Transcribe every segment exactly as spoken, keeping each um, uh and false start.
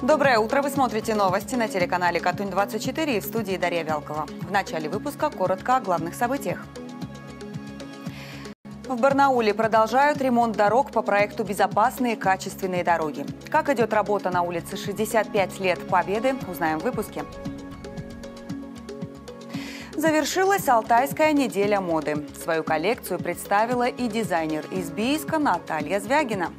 Доброе утро! Вы смотрите новости на телеканале Катунь двадцать четыре и в студии Дарья Вялкова. В начале выпуска коротко о главных событиях. В Барнауле продолжают ремонт дорог по проекту «Безопасные качественные дороги». Как идет работа на улице шестьдесят пять лет Победы, узнаем в выпуске. Завершилась Алтайская неделя моды. Свою коллекцию представила и дизайнер из Бийска Наталья Звягина.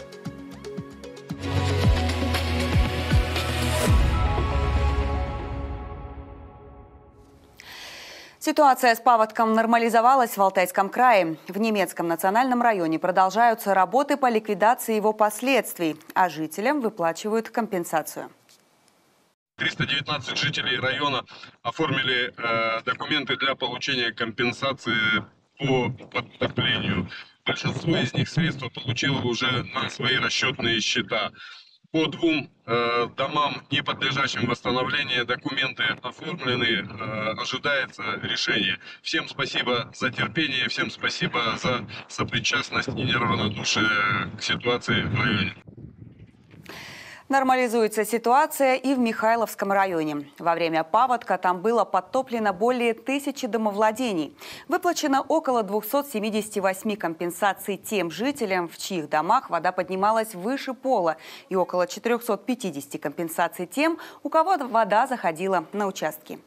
Ситуация с паводком нормализовалась в Алтайском крае. В Немецком национальном районе продолжаются работы по ликвидации его последствий, а жителям выплачивают компенсацию. триста девятнадцать жителей района оформили э, документы для получения компенсации по подтоплению. Большинство из них средства получило уже на свои расчетные счета. По двум э, домам, не подлежащим восстановлению, документы оформлены, э, ожидается решение. Всем спасибо за терпение, всем спасибо за сопричастность и неравнодушие к ситуации в районе. Нормализуется ситуация и в Михайловском районе. Во время паводка там было подтоплено более тысячи домовладений. Выплачено около двухсот семидесяти восьми компенсаций тем жителям, в чьих домах вода поднималась выше пола, и около четырёхсот пятидесяти компенсаций тем, у кого вода заходила на участки.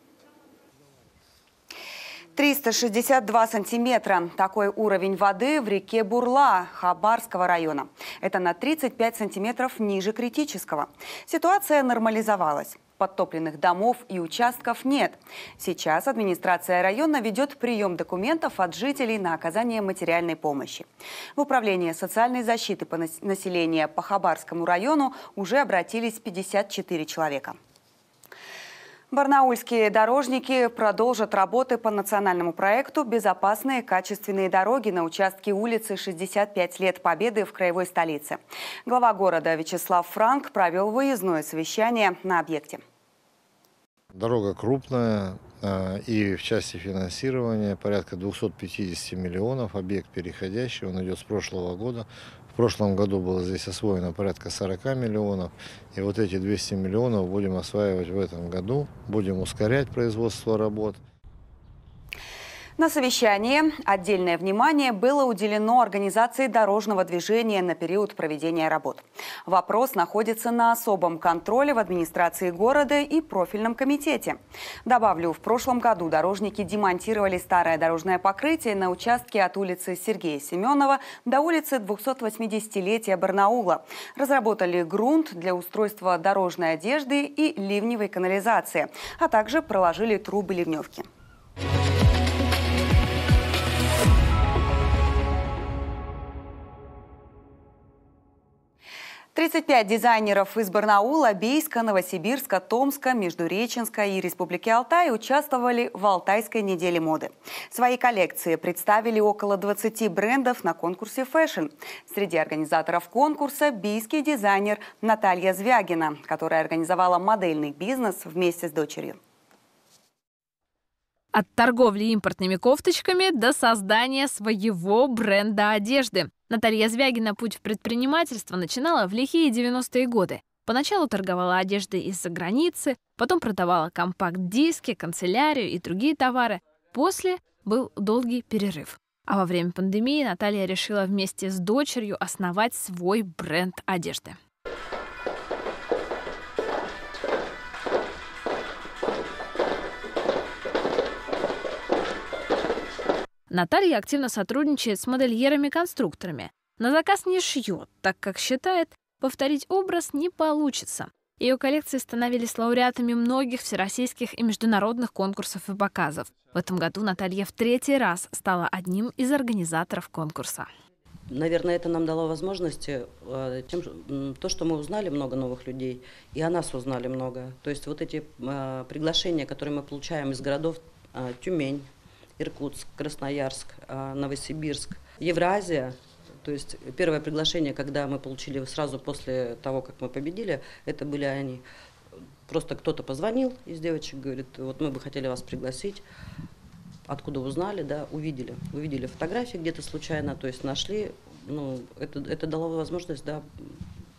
триста шестьдесят два сантиметра. Такой уровень воды в реке Бурла Хабарского района. Это на тридцать пять сантиметров ниже критического. Ситуация нормализовалась. Подтопленных домов и участков нет. Сейчас администрация района ведет прием документов от жителей на оказание материальной помощи. В Управление социальной защиты населения по Хабарскому району уже обратились пятьдесят четыре человека. Барнаульские дорожники продолжат работы по национальному проекту «Безопасные качественные дороги» на участке улицы шестьдесят пять лет Победы в краевой столице. Глава города Вячеслав Франк провел выездное совещание на объекте. Дорога крупная, и в части финансирования порядка двухсот пятидесяти миллионов. Объект переходящий, он идет с прошлого года. В прошлом году было здесь освоено порядка сорока миллионов. И вот эти двести миллионов будем осваивать в этом году. Будем ускорять производство работ. На совещании отдельное внимание было уделено организации дорожного движения на период проведения работ. Вопрос находится на особом контроле в администрации города и профильном комитете. Добавлю, в прошлом году дорожники демонтировали старое дорожное покрытие на участке от улицы Сергея Семенова до улицы двухсотвосьмидесятилетия Барнаула. Разработали грунт для устройства дорожной одежды и ливневой канализации, а также проложили трубы ливневки. тридцать пять дизайнеров из Барнаула, Бийска, Новосибирска, Томска, Междуреченска и Республики Алтай участвовали в Алтайской неделе моды. Свои коллекции представили около двадцати брендов на конкурсе «Фэшн». Среди организаторов конкурса бийский дизайнер Наталья Звягина, которая организовала модельный бизнес вместе с дочерью. От торговли импортными кофточками до создания своего бренда одежды. Наталья Звягина путь в предпринимательство начинала в лихие девяностые годы. Поначалу торговала одеждой из-за границы, потом продавала компакт-диски, канцелярию и другие товары. После был долгий перерыв. А во время пандемии Наталья решила вместе с дочерью основать свой бренд одежды. Наталья активно сотрудничает с модельерами-конструкторами. На заказ не шьет, так как считает, повторить образ не получится. Ее коллекции становились лауреатами многих всероссийских и международных конкурсов и показов. В этом году Наталья в третий раз стала одним из организаторов конкурса. Наверное, это нам дало возможности, тем, то, что мы узнали много новых людей, и о нас узнали много. То есть вот эти приглашения, которые мы получаем из городов Тюмень, Иркутск, Красноярск, Новосибирск, Евразия. То есть первое приглашение, когда мы получили сразу после того, как мы победили, это были они. Просто кто-то позвонил из девочек, говорит, вот мы бы хотели вас пригласить. Откуда узнали, да, увидели. Увидели фотографии где-то случайно, то есть нашли. Ну, это, это дало возможность, да,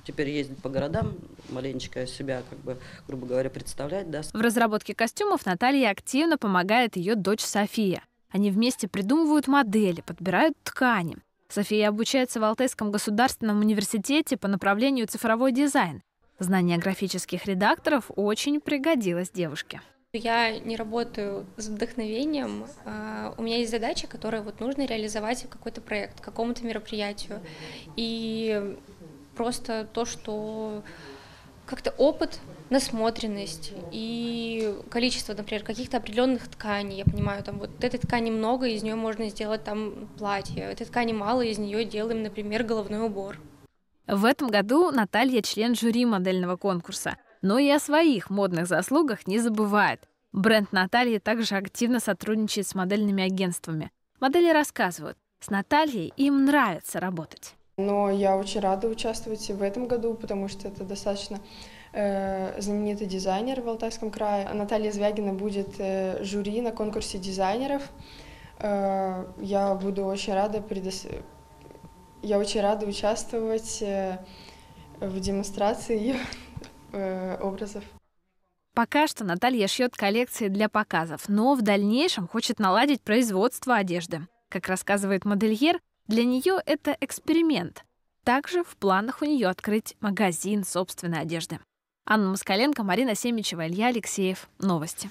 теперь ездить по городам, маленечко себя, как бы, грубо говоря, представлять. Да. В разработке костюмов Наталье активно помогает ее дочь София. Они вместе придумывают модели, подбирают ткани. София обучается в Алтайском государственном университете по направлению цифровой дизайн. Знание графических редакторов очень пригодилось девушке. Я не работаю с вдохновением. У меня есть задача, которую вот нужно реализовать в какой-то проект, к какому-то мероприятию. И просто то, что как-то опыт, насмотренность и количество, например, каких-то определенных тканей. Я понимаю, там вот этой ткани много, из нее можно сделать там платье. Этой ткани мало, из нее делаем, например, головной убор. В этом году Наталья член жюри модельного конкурса. Но и о своих модных заслугах не забывает. Бренд Натальи также активно сотрудничает с модельными агентствами. Модели рассказывают, с Натальей им нравится работать. Но я очень рада участвовать в этом году, потому что это достаточно э, знаменитый дизайнер в Алтайском крае. Наталья Звягина будет э, жюри на конкурсе дизайнеров. Э, я буду очень рада, предос... я очень рада участвовать э, в демонстрации ее образов. Пока что Наталья шьет коллекции для показов, но в дальнейшем хочет наладить производство одежды. Как рассказывает модельер, для нее это эксперимент. Также в планах у нее открыть магазин собственной одежды. Анна Москаленко, Марина Семичева, Илья Алексеев. Новости.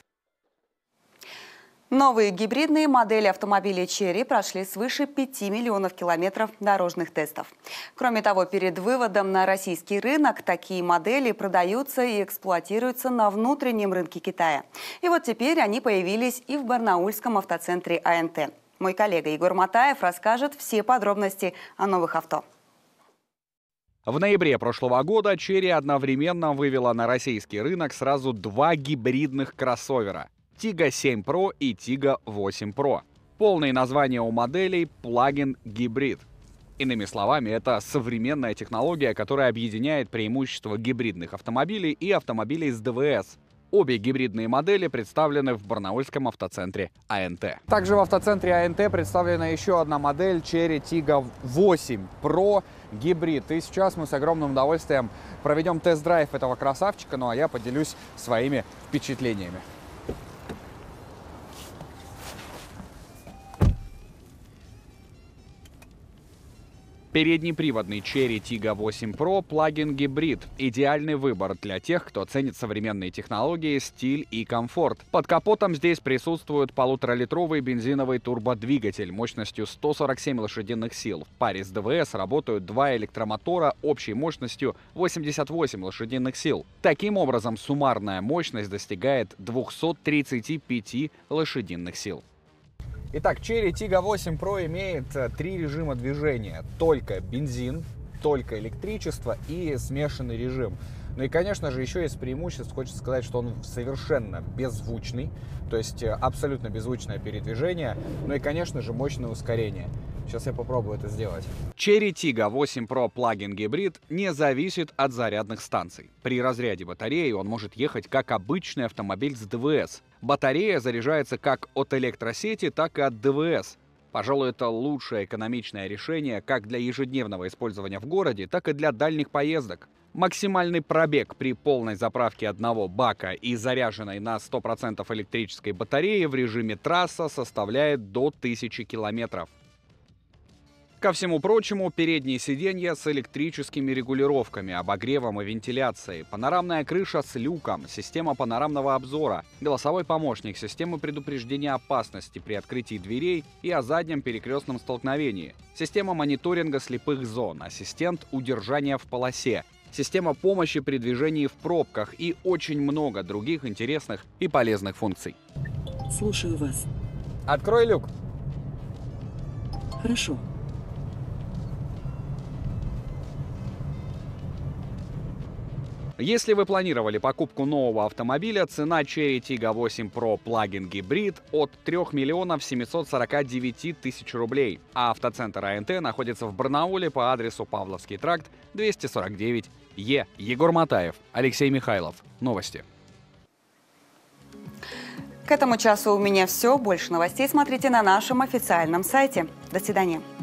Новые гибридные модели автомобилей «Черри» прошли свыше пяти миллионов километров дорожных тестов. Кроме того, перед выводом на российский рынок такие модели продаются и эксплуатируются на внутреннем рынке Китая. И вот теперь они появились и в барнаульском автоцентре А Н Т. Мой коллега Егор Матаев расскажет все подробности о новых авто. В ноябре прошлого года «Черри» одновременно вывела на российский рынок сразу два гибридных кроссовера – Тига семь про и Тига восемь про. Полные названия у моделей – Plug-in Hybrid. Иными словами, это современная технология, которая объединяет преимущества гибридных автомобилей и автомобилей с Д В С. Обе гибридные модели представлены в барнаульском автоцентре А Н Т. Также в автоцентре А Н Т представлена еще одна модель Черри Тига восемь про гибрид. И сейчас мы с огромным удовольствием проведем тест-драйв этого красавчика, ну а я поделюсь своими впечатлениями. Переднеприводный Черри Тига восемь про плагин гибрид. Идеальный выбор для тех, кто ценит современные технологии, стиль и комфорт. Под капотом здесь присутствует полуторалитровый бензиновый турбодвигатель мощностью сто сорок семь лошадиных сил. В паре с Д В С работают два электромотора общей мощностью восемьдесят восемь лошадиных сил. Таким образом, суммарная мощность достигает двухсот тридцати пяти лошадиных сил. Итак, Черри Тига восемь про имеет три режима движения. Только бензин, только электричество и смешанный режим. Ну и, конечно же, еще из преимуществ хочется сказать, что он совершенно беззвучный, то есть абсолютно беззвучное передвижение. Ну и, конечно же, мощное ускорение. Сейчас я попробую это сделать. Черри Тига восемь про Plug-in Hybrid не зависит от зарядных станций. При разряде батареи он может ехать как обычный автомобиль с Д В С. Батарея заряжается как от электросети, так и от Д В С. Пожалуй, это лучшее экономичное решение как для ежедневного использования в городе, так и для дальних поездок. Максимальный пробег при полной заправке одного бака и заряженной на сто процентов электрической батареи в режиме трасса составляет до тысячи километров. Ко всему прочему, передние сиденья с электрическими регулировками, обогревом и вентиляцией, панорамная крыша с люком, система панорамного обзора, голосовой помощник, система предупреждения опасности при открытии дверей и о заднем перекрестном столкновении, система мониторинга слепых зон, ассистент удержания в полосе, система помощи при движении в пробках и очень много других интересных и полезных функций. Слушаю вас. Открой люк. Хорошо. Если вы планировали покупку нового автомобиля, цена Черри Тига восемь про Plug-in Hybrid от трёх миллионов семисот сорока девяти тысяч рублей, а автоцентр А Н Т находится в Барнауле по адресу Павловский тракт, двести сорок девять Е. Егор Матаев, Алексей Михайлов. Новости. К этому часу у меня все. Больше новостей смотрите на нашем официальном сайте. До свидания.